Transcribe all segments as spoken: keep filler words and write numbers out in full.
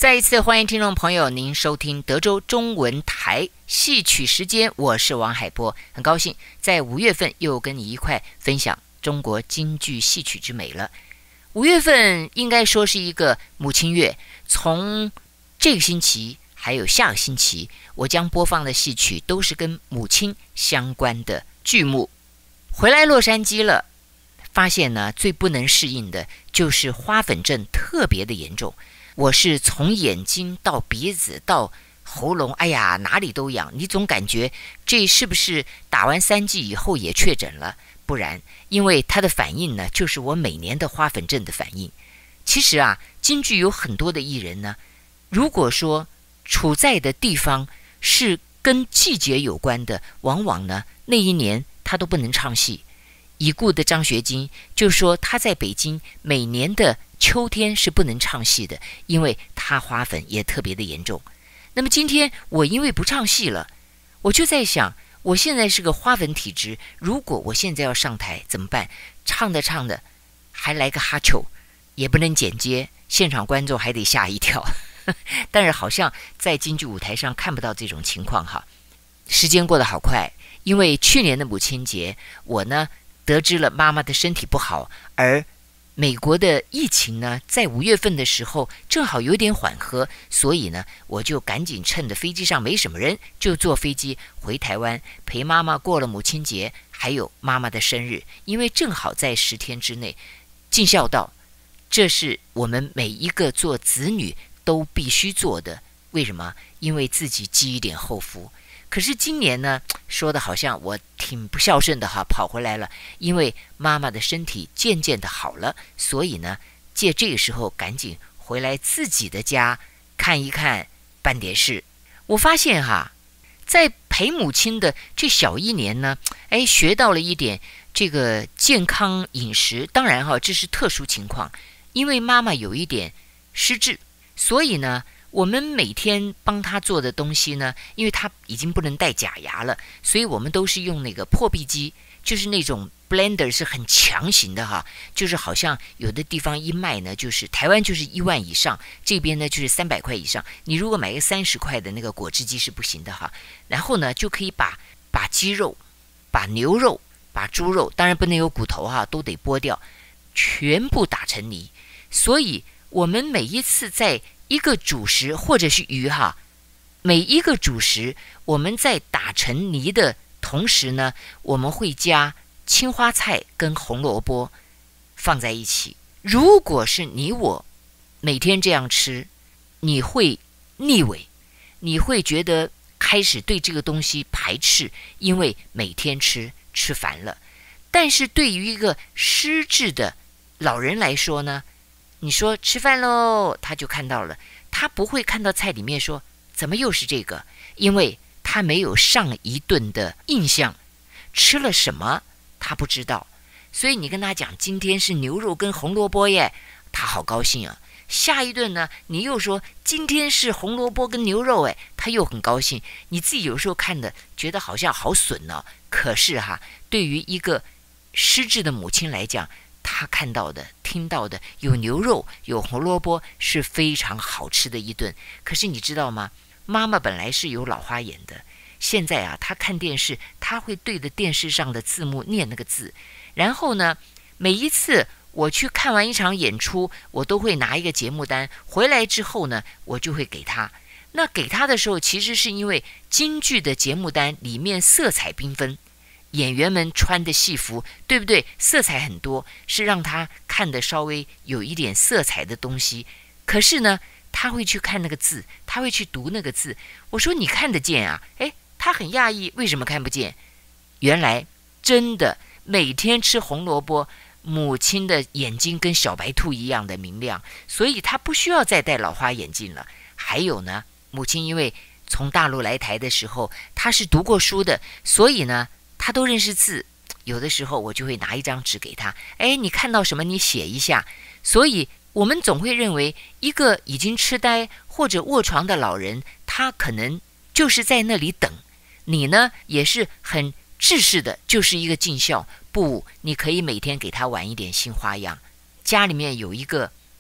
再一次欢迎听众朋友您收听德州中文台戏曲时间，我是王海波，很高兴在五月份又跟你一块分享中国京剧戏曲之美了。五月份应该说是一个母亲月，从这个星期还有下个星期，我将播放的戏曲都是跟母亲相关的剧目。回来洛杉矶了，发现呢最不能适应的就是花粉症特别的严重。我是从眼睛到鼻子到喉咙，哎呀哪里都痒，你总感觉这是不是打完三剂以后也确诊了？不然，因为它的反应呢，就是我每年的花粉症的反应。其实啊，京剧有很多的艺人呢，如果说处在的地方是跟季节有关的，往往呢那一年他都不能唱戏。已故的张学金就说他在北京每年的秋天是不能唱戏的，因为他花粉也特别的严重。那么今天我因为不唱戏了，我就在想，我现在是个花粉体质，如果我现在要上台怎么办？唱的唱的还来个哈啾，也不能剪接，现场观众还得吓一跳。但是好像在京剧舞台上看不到这种情况哈。时间过得好快，因为去年的母亲节，我呢得知了妈妈的身体不好，而美国的疫情呢在五月份的时候正好有点缓和，所以呢我就赶紧趁着飞机上没什么人，就坐飞机回台湾陪妈妈过了母亲节，还有妈妈的生日，因为正好在十天之内尽孝道，这是我们每一个做子女都必须做的。为什么？因为自己积一点后福。可是今年呢，说的好像我挺不孝顺的哈，跑回来了。因为妈妈的身体渐渐的好了，所以呢，借这个时候赶紧回来自己的家看一看，办点事。我发现哈，在陪母亲的这小一年呢，哎，学到了一点这个健康饮食。当然哈，这是特殊情况，因为妈妈有一点失智，所以呢。我们每天帮他做的东西呢，因为他已经不能戴假牙了，所以我们都是用那个破壁机，就是那种 blender 是很强型的哈，就是好像有的地方一卖呢，就是台湾就是一万以上，这边呢就是三百块以上。你如果买个三十块的那个果汁机是不行的哈。然后呢，就可以把把鸡肉、把牛肉、把猪肉，当然不能有骨头哈，都得剥掉，全部打成泥。所以我们每一次在一个主食或者是鱼哈，每一个主食我们在打成泥的同时呢，我们会加青花菜跟红萝卜放在一起。如果是你我每天这样吃，你会腻味，你会觉得开始对这个东西排斥，因为每天吃吃烦了。但是对于一个失智的老人来说呢，你说吃饭喽，他就看到了，他不会看到菜里面说怎么又是这个，因为他没有上一顿的印象，吃了什么他不知道。所以你跟他讲今天是牛肉跟红萝卜耶，他好高兴啊。下一顿呢，你又说今天是红萝卜跟牛肉，哎，他又很高兴。你自己有时候看的觉得好像好损呢、哦，可是哈，对于一个失智的母亲来讲，他看到的听到的有牛肉有红萝卜是非常好吃的一顿。可是你知道吗，妈妈本来是有老花眼的，现在啊她看电视，她会对着电视上的字幕念那个字。然后呢，每一次我去看完一场演出，我都会拿一个节目单回来之后呢，我就会给她。那给她的时候，其实是因为京剧的节目单里面色彩缤纷，演员们穿的戏服，对不对？色彩很多，是让他看的稍微有一点色彩的东西。可是呢，他会去看那个字，他会去读那个字。我说你看得见啊？诶，他很讶异，为什么看不见？原来真的每天吃红萝卜，母亲的眼睛跟小白兔一样的明亮，所以他不需要再戴老花眼镜了。还有呢，母亲因为从大陆来台的时候，她是读过书的，所以呢他都认识字，有的时候我就会拿一张纸给他，哎，你看到什么你写一下。所以我们总会认为一个已经痴呆或者卧床的老人，他可能就是在那里等你呢，也是很制式的，就是一个尽孝。不，你可以每天给他玩一点新花样。家里面有一个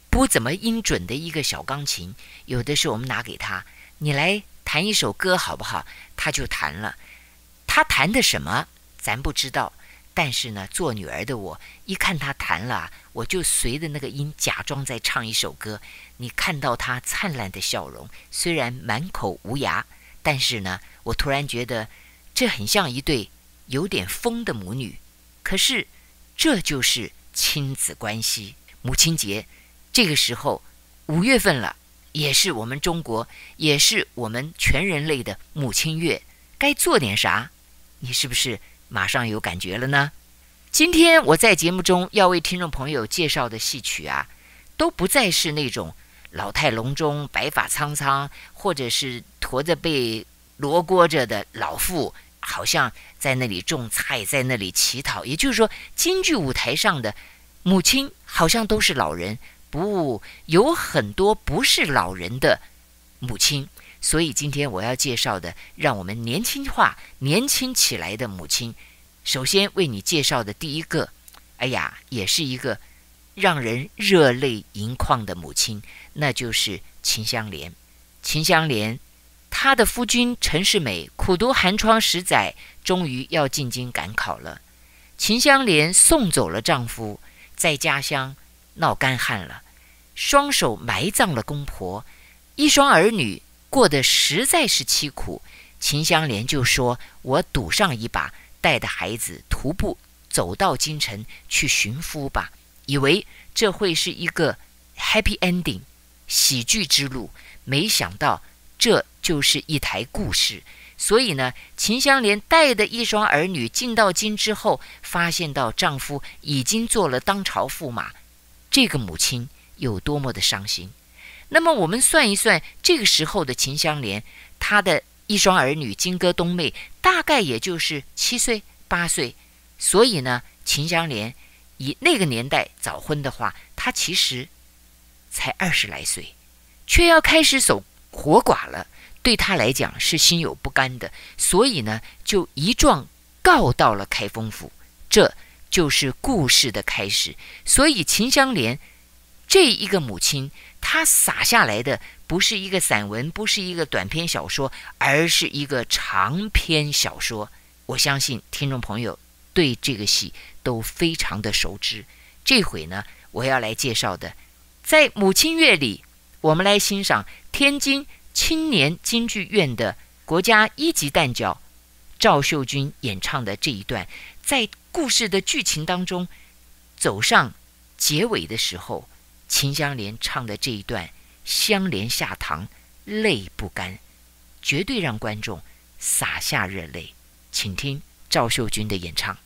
不怎么音准的一个小钢琴，有的时候我们拿给他，你来弹一首歌好不好？他就弹了。他弹的什么咱不知道，但是呢，做女儿的我一看他弹了，我就随着那个音假装在唱一首歌。你看到他灿烂的笑容，虽然满口无牙，但是呢，我突然觉得这很像一对有点疯的母女。可是这就是亲子关系。母亲节这个时候五月份了，也是我们中国，也是我们全人类的母亲月，该做点啥？你是不是马上有感觉了呢？今天我在节目中要为听众朋友介绍的戏曲啊，都不再是那种老态龙钟、白发苍苍，或者是驮着背罗锅着的老妇，好像在那里种菜，在那里乞讨。也就是说，京剧舞台上的母亲好像都是老人，不，有很多不是老人的母亲。所以今天我要介绍的，让我们年轻化、年轻起来的母亲。首先为你介绍的第一个，哎呀，也是一个让人热泪盈眶的母亲，那就是秦香莲。秦香莲，她的夫君陈世美苦读寒窗十载，终于要进京赶考了。秦香莲送走了丈夫，在家乡闹干旱了，双手埋葬了公婆，一双儿女过得实在是凄苦。秦香莲就说，我赌上一把，带着孩子徒步走到京城去寻夫吧，以为这会是一个 happy ending 喜剧之路，没想到这就是一台故事。所以呢，秦香莲带的一双儿女进到京之后，发现到丈夫已经做了当朝驸马，这个母亲有多么的伤心。那么我们算一算，这个时候的秦香莲，她的一双儿女金戈冬妹大概也就是七岁八岁。所以呢，秦香莲以那个年代早婚的话，她其实才二十来岁，却要开始守活寡了，对她来讲是心有不甘的。所以呢，就一状告到了开封府，这就是故事的开始。所以秦香莲这一个母亲，她洒下来的不是一个散文，不是一个短篇小说，而是一个长篇小说。我相信听众朋友对这个戏都非常的熟知。这回呢，我要来介绍的，在母亲月里，我们来欣赏天津青年京剧院的国家一级旦角赵秀君演唱的这一段，在故事的剧情当中走上结尾的时候，秦香莲唱的这一段香莲下堂，泪不干，绝对让观众洒下热泪。请听赵秀君的演唱。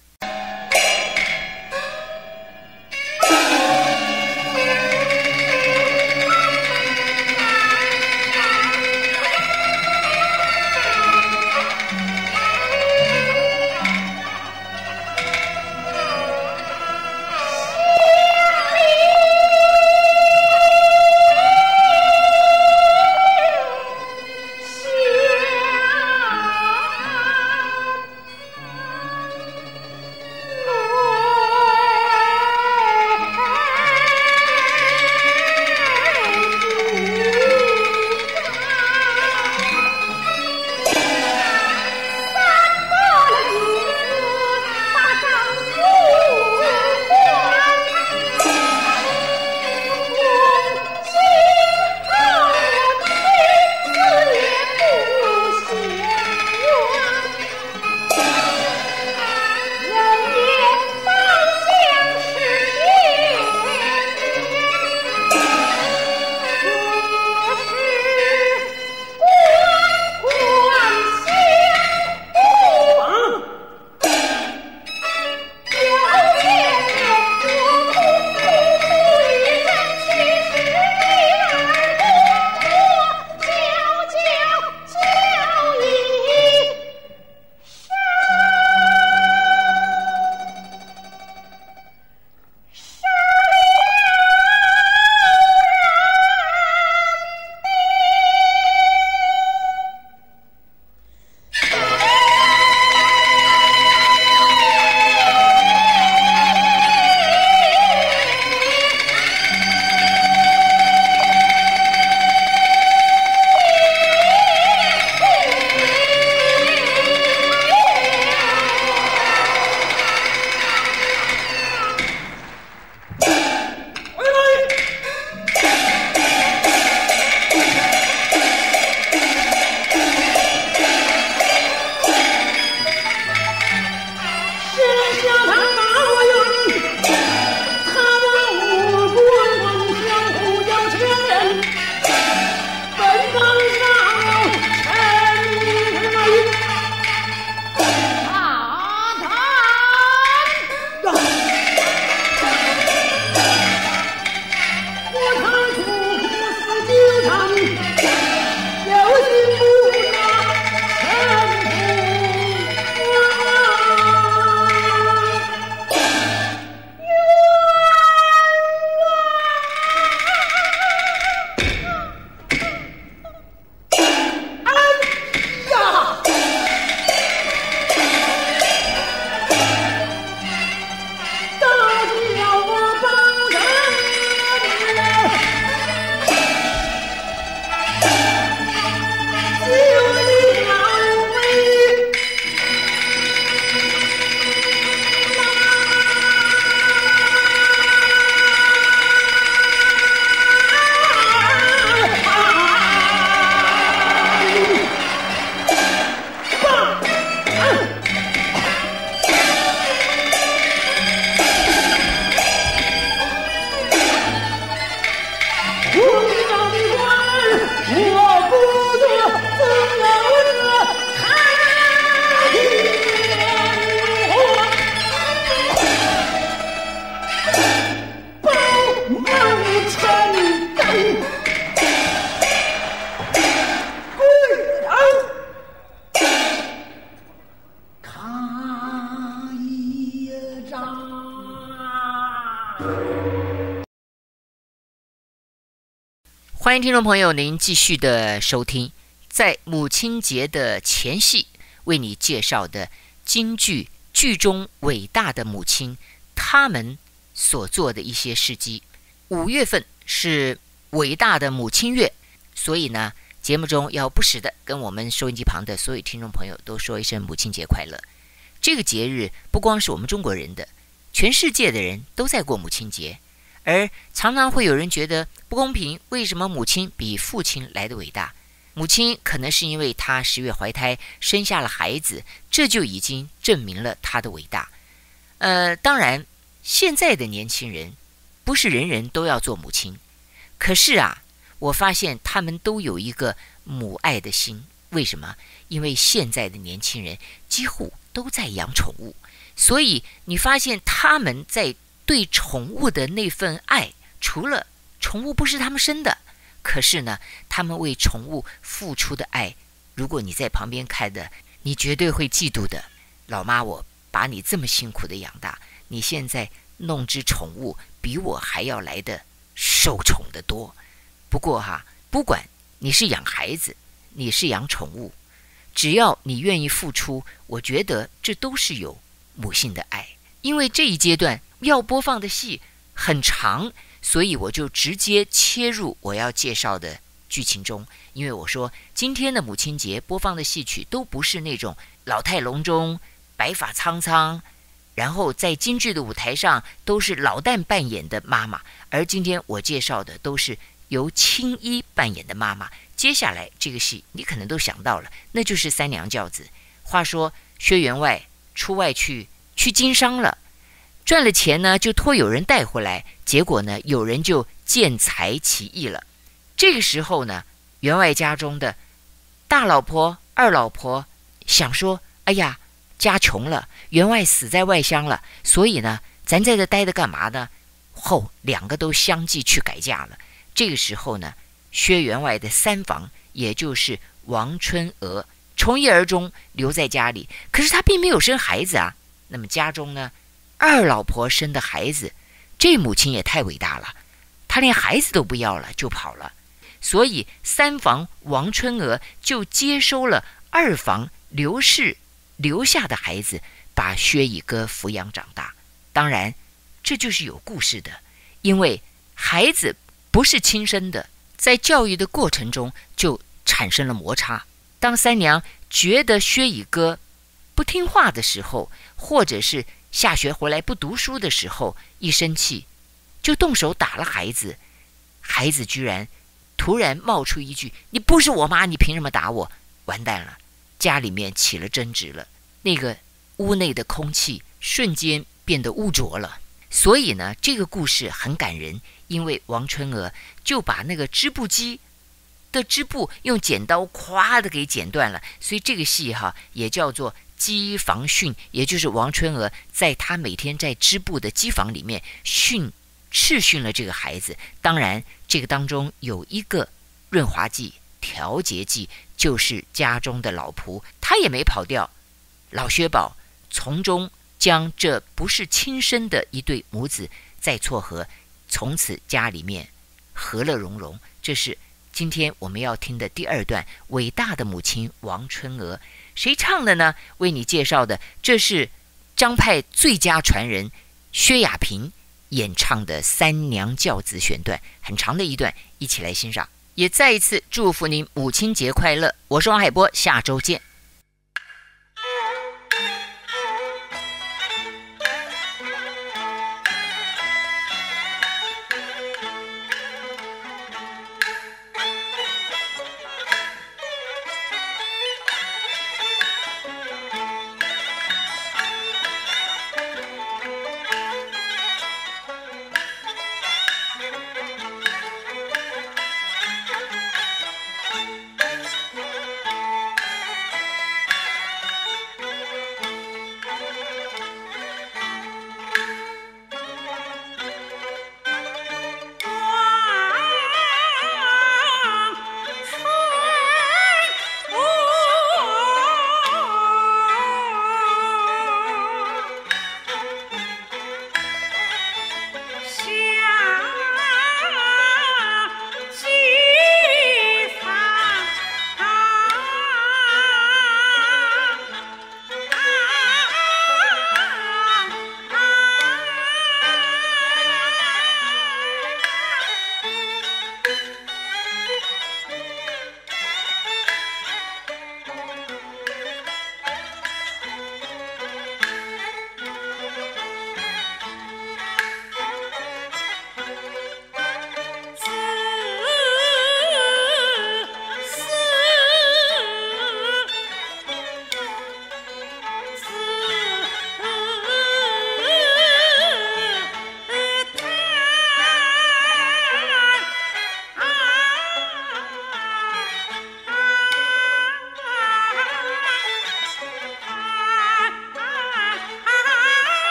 欢迎听众朋友您继续的收听，在母亲节的前夕为你介绍的京剧剧中伟大的母亲，他们所做的一些事迹。五月份是伟大的母亲月，所以呢，节目中要不时的跟我们收音机旁的所有听众朋友都说一声母亲节快乐。这个节日不光是我们中国人的，全世界的人都在过母亲节。而常常会有人觉得不公平，为什么母亲比父亲来得伟大？母亲可能是因为她十月怀胎生下了孩子，这就已经证明了她的伟大。呃，当然，现在的年轻人不是人人都要做母亲，可是啊，我发现他们都有一个母爱的心。为什么？因为现在的年轻人几乎都在养宠物，所以你发现他们在对宠物的那份爱，除了宠物不是他们生的，可是呢，他们为宠物付出的爱，如果你在旁边看的，你绝对会嫉妒的。老妈，我把你这么辛苦的养大，你现在弄只宠物比我还要来的受宠的多。不过哈，不管你是养孩子，你是养宠物，只要你愿意付出，我觉得这都是有母性的爱。因为这一阶段要播放的戏很长，所以我就直接切入我要介绍的剧情中。因为我说今天的母亲节播放的戏曲都不是那种老态龙钟、白发苍苍，然后在京剧的舞台上都是老旦扮演的妈妈，而今天我介绍的都是由青衣扮演的妈妈。接下来这个戏你可能都想到了，那就是三娘教子。话说薛员外出外去去经商了，赚了钱呢，就托有人带回来，结果呢，有人就见财起意了。这个时候呢，员外家中的大老婆、二老婆想说：“哎呀，家穷了，员外死在外乡了，所以呢，咱在这待着干嘛呢？”后两个都相继去改嫁了。这个时候呢，薛员外的三房，也就是王春娥，从一而终留在家里，可是她并没有生孩子啊。那么家中呢，二老婆生的孩子，这母亲也太伟大了，她连孩子都不要了就跑了，所以三房王春娥就接收了二房刘氏留下的孩子，把薛乙歌抚养长大。当然这就是有故事的，因为孩子不是亲生的，在教育的过程中就产生了摩擦。当三娘觉得薛乙歌不听话的时候，或者是下学回来不读书的时候，一生气就动手打了孩子，孩子居然突然冒出一句：“你不是我妈，你凭什么打我？”完蛋了，家里面起了争执了，那个屋内的空气瞬间变得污浊了。所以呢，这个故事很感人，因为王春娥就把那个织布机的织布用剪刀咵的给剪断了，所以这个戏哈也叫做机房训，也就是王春娥在她每天在织布的机房里面训斥训了这个孩子。当然这个当中有一个润滑剂、调节剂，就是家中的老仆，他也没跑掉。老薛宝从中将这不是亲生的一对母子再撮合，从此家里面和乐融融。这是今天我们要听的第二段伟大的母亲王春娥。谁唱的呢？为你介绍的，这是张派最佳传人薛亚萍演唱的三娘教子选段，很长的一段，一起来欣赏。也再一次祝福您母亲节快乐。我是王海波，下周见。